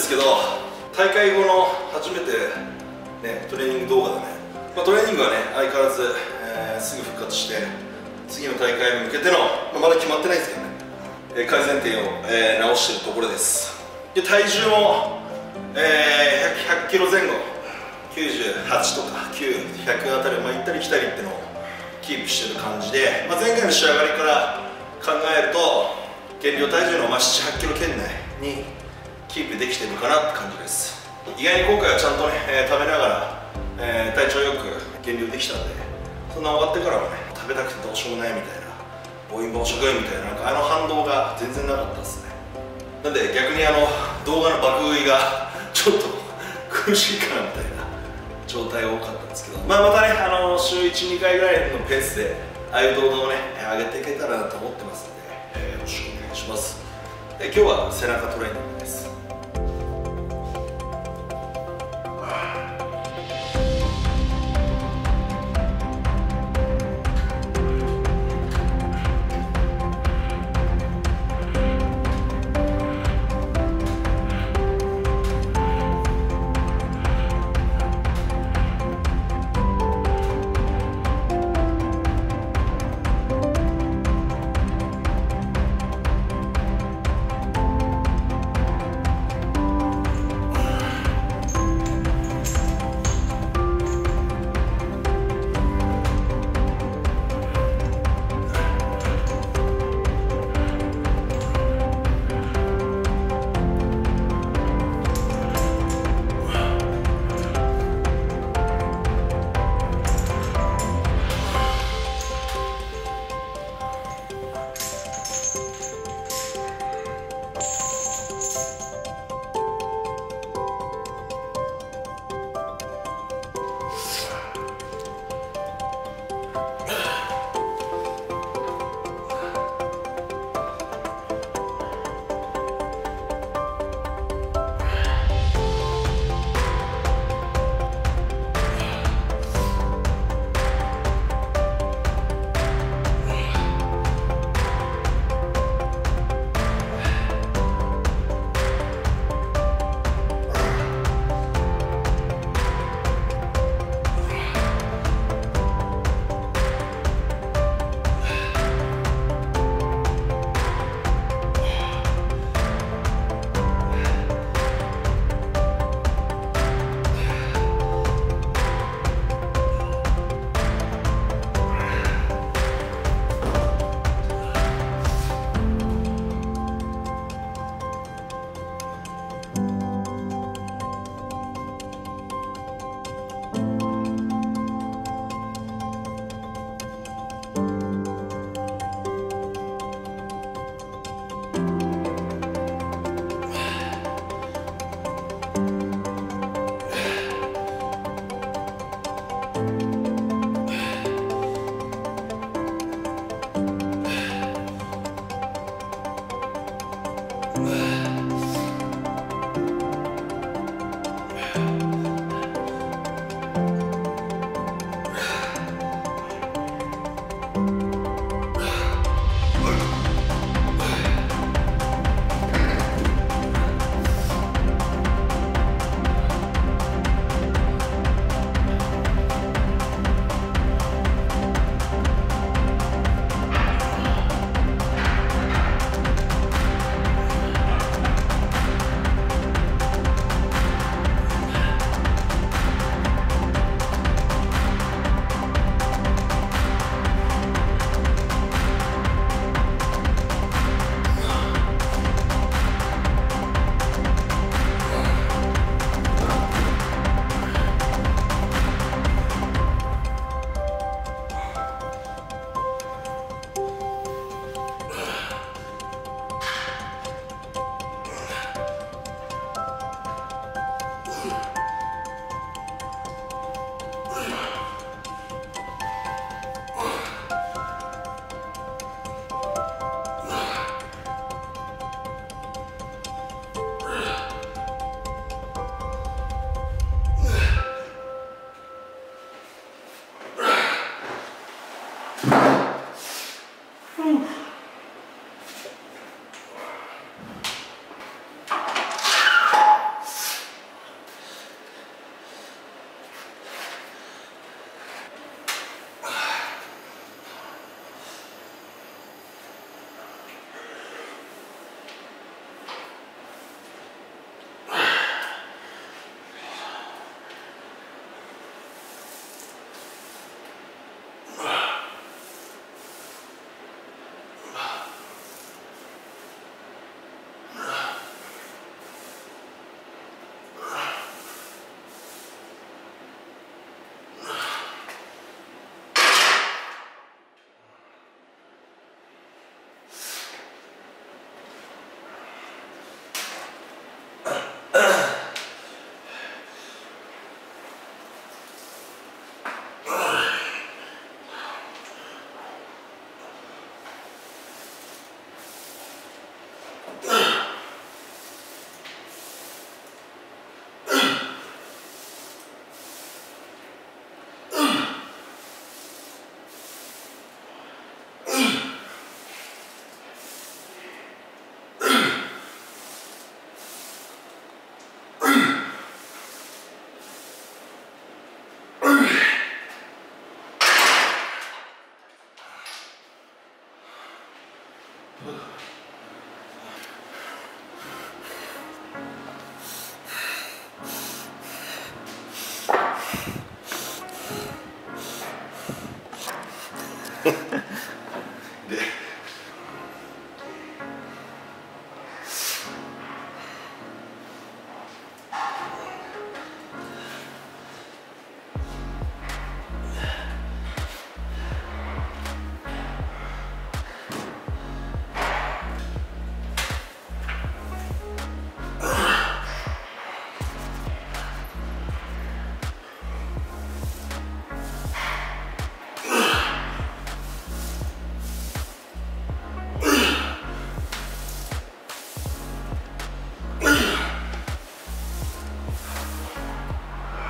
けど、大会後の初めて、ね、トレーニング動画だね、トレーニングはね相変わらず、すぐ復活して次の大会に向けての、まだ決まってないですけどね、改善点を、直しているところです。で体重も、100キロ前後、98とか900あたりを、行ったり来たりっていうのをキープしてる感じで、前回の仕上がりから考えると減量体重の7、8キロ圏内にキープできてるかなって感じです。意外に今回はちゃんとね、食べながら、体調よく減量できたんで、そんな終わってからもね食べたくてどうしようもないみたいな、暴飲暴食みたいな、あの反動が全然なかったですね。なんで逆に動画の爆食いがちょっと苦しいかなみたいな状態が多かったんですけど、またね週1、2回ぐらいのペースでああいう動画をね上げていけたらなと思ってますので、よろしくお願いします。今日は背中トレーニングです。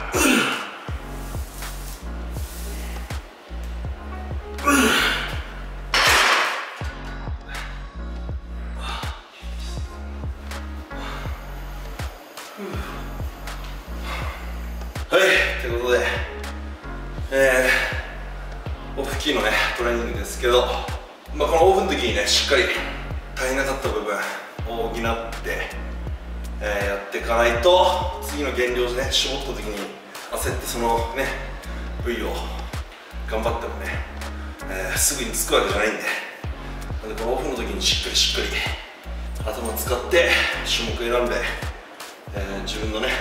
はい、ということで、オフ期のね、トレーニングですけど、このオフの時にね、しっかり足りなかった部分を補って、やっていかないと、次の減量でね、絞った時に焦ってそのね、部位を頑張ってもね、すぐにつくわけじゃないんで、なんでこのオフの時にしっかり頭を使って種目選んで、自分のね、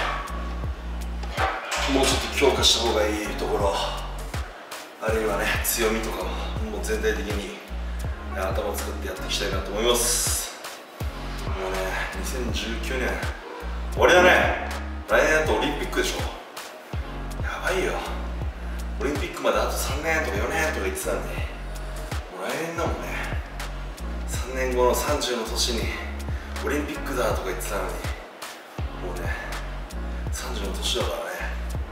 もうちょっと強化した方がいいところ、あるいはね、強みとかもう全体的に頭を使ってやっていきたいなと思います。もうね、2019年終わりだね。来年だとオリンピックでしょ。やばいよ。オリンピックまであと3年とか4年とか言ってたのに、もう来年だもんね。3年後の30の年にオリンピックだとか言ってたのに、もうね、30の年だからね。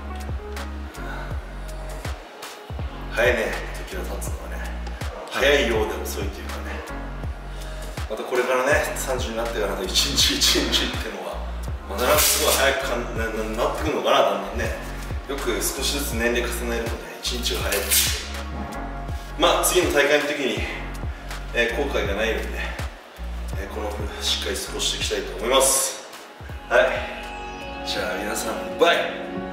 早いね、時が経つのはね。早いようで遅いというかね。またこれからね、30になってからの一日一日っていうのはまだすごい早くなってくるのかな、だんだんね。よく少しずつ年齢重ねるとね、一日が早いです。次の大会の時に、後悔がないようにね、このしっかり過ごしていきたいと思います。はい、じゃあ皆さんバイ。